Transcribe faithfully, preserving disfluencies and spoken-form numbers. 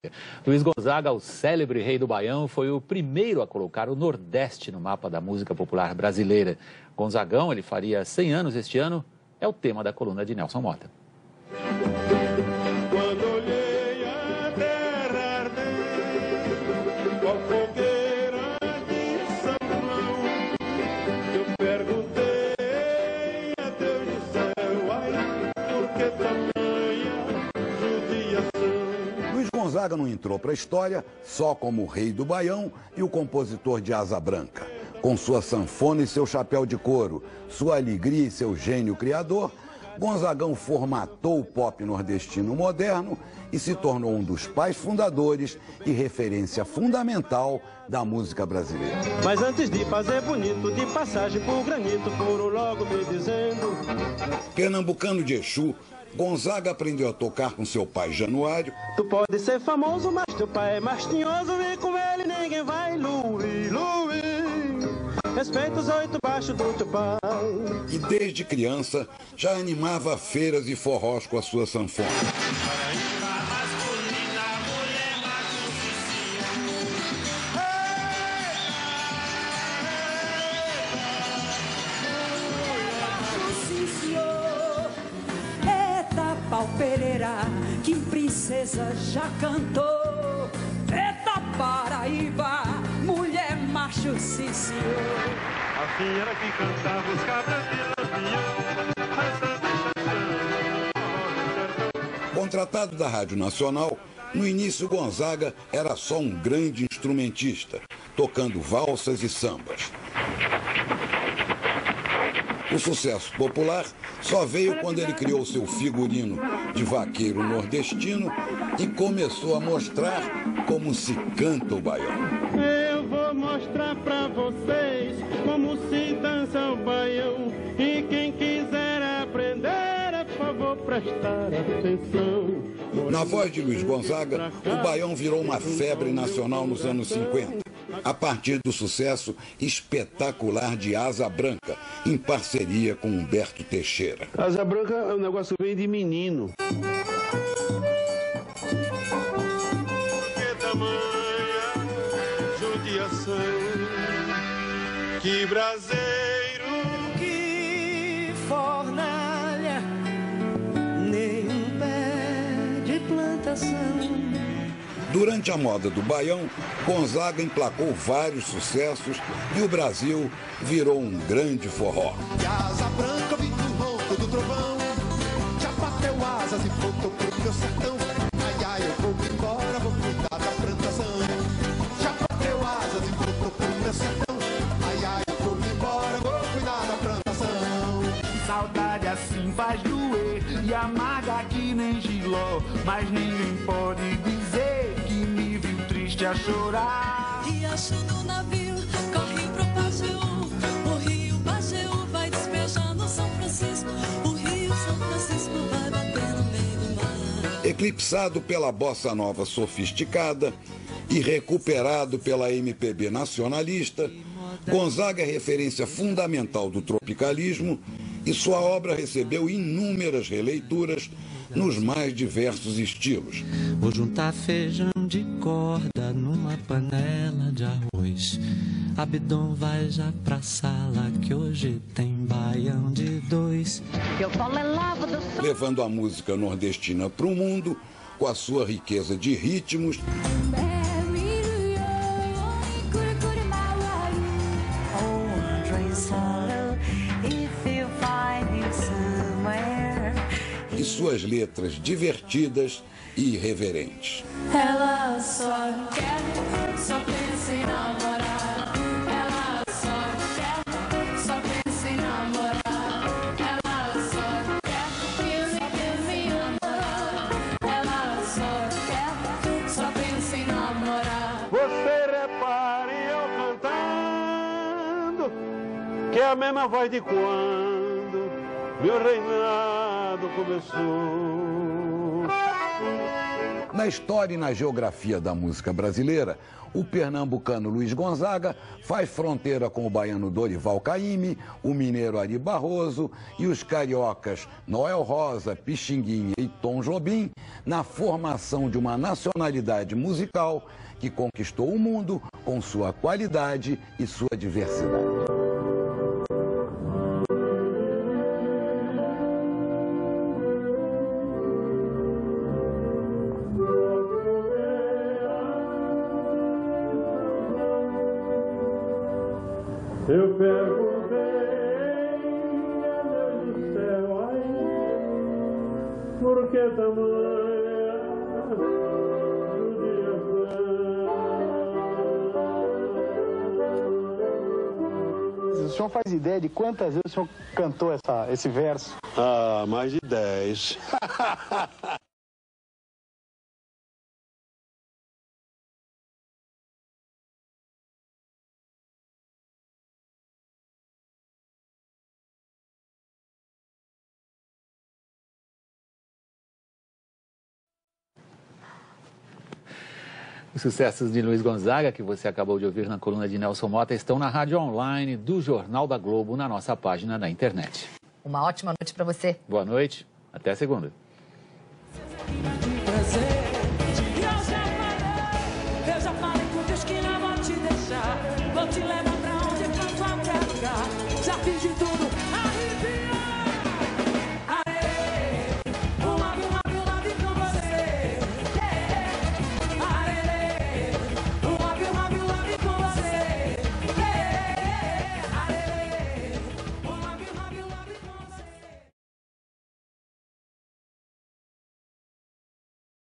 Luiz Gonzaga, o célebre rei do Baião, foi o primeiro a colocar o Nordeste no mapa da música popular brasileira. Gonzagão, ele faria cem anos este ano, é o tema da coluna de Nelson Mota. Quando olhei a terra arder, qual fogueira de São João, eu perguntei a Deus do céu, ai, por que tamanha judiação? Luiz Gonzaga não entrou para a história só como o rei do Baião e o compositor de Asa Branca. Com sua sanfona e seu chapéu de couro, sua alegria e seu gênio criador, Gonzagão formatou o pop nordestino moderno e se tornou um dos pais fundadores e referência fundamental da música brasileira. Mas antes de fazer bonito, de passagem por granito, foram logo me dizendo... Pernambucano de Exu, Gonzaga aprendeu a tocar com seu pai Januário. Tu pode ser famoso, mas teu pai é mais tinhoso, e com ele ninguém vai, Luí, Luí. Respeita os oito baixos do teu pai. E desde criança já animava feiras e forrós com a sua sanfona. Pereira, que princesa já cantou. Eita Paraíba, mulher macho, sim senhor. A fiera que cantava os cabras de lampião, Contratado da Rádio Nacional, no início Gonzaga era só um grande instrumentista, tocando valsas e sambas. O sucesso popular só veio quando ele criou seu figurino de vaqueiro nordestino e começou a mostrar como se canta o baião. Eu vou mostrar pra vocês como se dança o baião, e quem quiser aprender, é favor prestar atenção. Na voz de Luiz Gonzaga, o baião virou uma febre nacional nos anos cinquenta. A partir do sucesso espetacular de Asa Branca, em parceria com Humberto Teixeira. Asa Branca é um negócio bem de menino. Que tamanha judiação, que braseiro, Que fornalha, nenhum pé de plantação. Durante a moda do baião, Gonzaga emplacou vários sucessos e o Brasil virou um grande forró. E a asa branca vem do ronco do trovão, já bateu asas e voltou pro meu sertão. Ai, ai, eu vou embora, vou cuidar da plantação. Já bateu asas e voltou pro meu sertão. Ai, ai, eu vou embora, vou cuidar da plantação. Saudade assim faz doer e amarga que nem giló, mas ninguém pode dizer a chorar. Riacho no navio, corre pro Pajeú, o rio Pajeú vai despejando São Francisco, o rio São Francisco vai bater no meio do mar. Eclipsado pela bossa nova sofisticada e recuperado pela M P B nacionalista, Gonzaga é referência fundamental do tropicalismo e sua obra recebeu inúmeras releituras nos mais diversos estilos. Vou juntar feijão de corda numa panela de arroz. Abdom vai já pra sala que hoje tem baião de dois. Eu falo é lava do... Levando a música nordestina para o mundo com a sua riqueza de ritmos e suas letras divertidas e irreverentes. Ela só quer, só pensa em namorar. Ela só quer, só pensa em namorar. Ela só quer, só pensa em namorar. Ela só quer, só pensa em namorar. Você repare eu cantando, que é a mesma voz de quando meu reinado começou. Na história e na geografia da música brasileira, o pernambucano Luiz Gonzaga faz fronteira com o baiano Dorival Caymmi, o mineiro Ari Barroso e os cariocas Noel Rosa, Pixinguinha e Tom Jobim na formação de uma nacionalidade musical que conquistou o mundo com sua qualidade e sua diversidade. Eu perguntei a Deus do céu, ai, por que tamanha judiação? O senhor faz ideia de quantas vezes o senhor cantou essa, esse verso? Ah, mais de dez. Os sucessos de Luiz Gonzaga, que você acabou de ouvir na coluna de Nelson Mota, estão na rádio online do Jornal da Globo, na nossa página na internet. Uma ótima noite para você. Boa noite, até segunda. Eu já falei com Deus que não vou te deixar. Vou te levar pra onde, pra qualquer lugar. Já fiz de tudo.